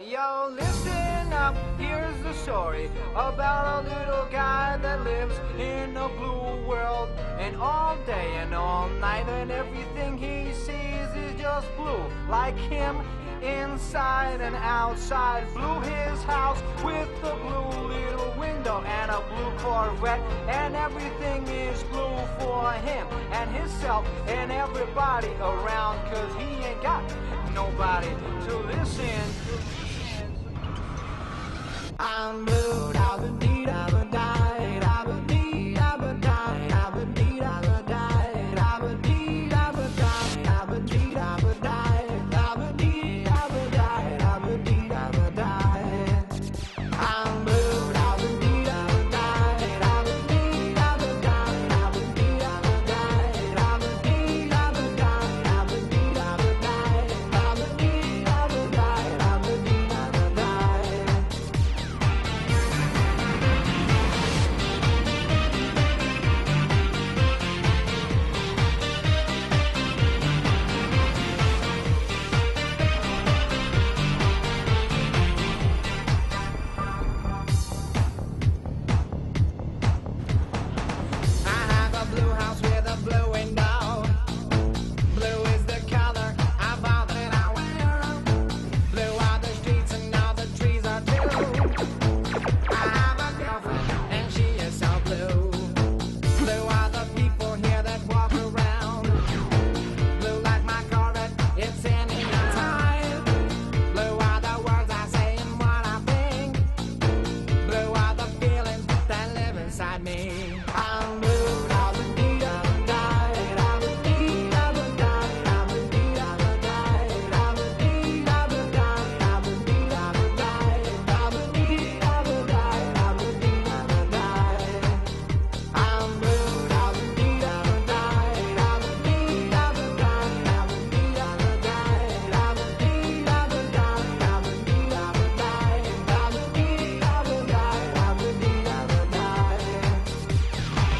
Yo, listen up, here's the story about a little guy that lives in a blue world. And all day and all night, and everything he sees is just blue. Like him, inside and outside. Blue his house with a blue little window and a blue Corvette. And everything is blue for him and himself and everybody around. Cause he ain't got nobody to listen. I'm blue, I've been I've died, I've been I've died, I've been I've died, I've been I've died, I've been I've died, I've been I've died, I've been I've died. I'm blue, I've been I've died, I've been I've died, I've been I've died, I've been I've died, I've been I've died, I've been I've died, I've been I've died. I have a blue house with a blue window. Blue is the color of all that I wear. Blue are the streets and all the trees are blue. I have a girlfriend and she is so blue. Blue are the people here that walk around. Blue like my Corvette, it's any time. Blue are the words I say and what I think. Blue are the feelings that live inside me. I'm blue, I've been I've died, I've been I've died, I've been I've died, I've been I've died, I've been I've died, I've been I've died, I've been I've died. I'm blue, I've been I've died, I've been I've died, I've been I've died, I've been I've died, I've been I've died, I've been I've died, I've been I've died.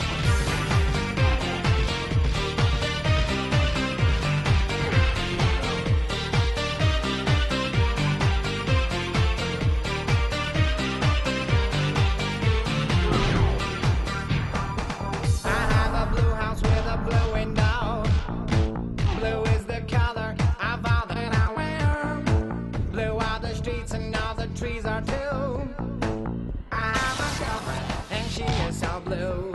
I have a blue house with a blue window. Blue is the color of all that I wear. Blue are the streets and all the trees are too. I have a girlfriend and she is so blue.